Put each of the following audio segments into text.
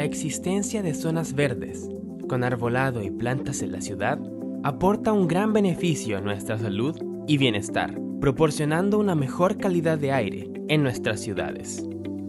existencia de zonas verdes, con arbolado y plantas en la ciudad, aporta un gran beneficio a nuestra salud y bienestar, proporcionando una mejor calidad de aire en nuestras ciudades.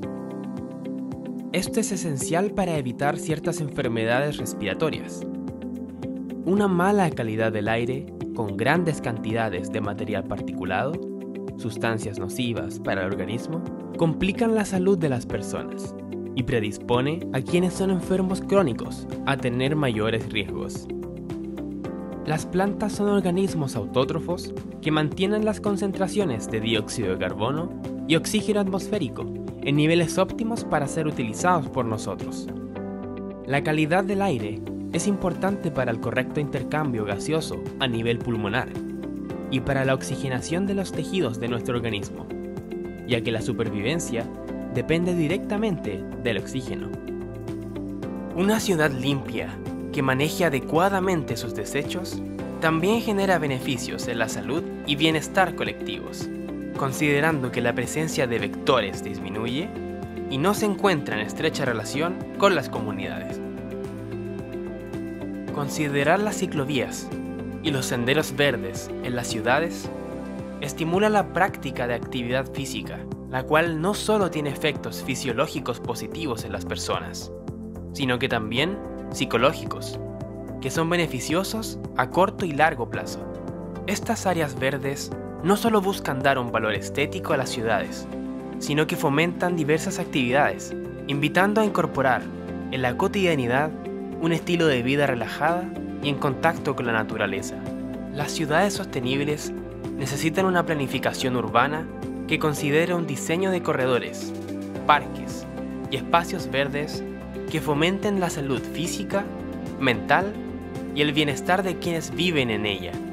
Esto es esencial para evitar ciertas enfermedades respiratorias. Una mala calidad del aire, con grandes cantidades de material particulado, sustancias nocivas para el organismo, complican la salud de las personas y predispone a quienes son enfermos crónicos a tener mayores riesgos. Las plantas son organismos autótrofos que mantienen las concentraciones de dióxido de carbono y oxígeno atmosférico en niveles óptimos para ser utilizados por nosotros. La calidad del aire es importante para el correcto intercambio gaseoso a nivel pulmonar y para la oxigenación de los tejidos de nuestro organismo, ya que la supervivencia depende directamente del oxígeno. Una ciudad limpia que maneje adecuadamente sus desechos también genera beneficios en la salud y bienestar colectivos, considerando que la presencia de vectores disminuye y no se encuentra en estrecha relación con las comunidades. Considerar las ciclovías y los senderos verdes en las ciudades estimula la práctica de actividad física, la cual no solo tiene efectos fisiológicos positivos en las personas, sino que también psicológicos, que son beneficiosos a corto y largo plazo. Estas áreas verdes no solo buscan dar un valor estético a las ciudades, sino que fomentan diversas actividades, invitando a incorporar en la cotidianidad un estilo de vida relajada y en contacto con la naturaleza. Las ciudades sostenibles necesitan una planificación urbana que considere un diseño de corredores, parques y espacios verdes que fomenten la salud física, mental y el bienestar de quienes viven en ella.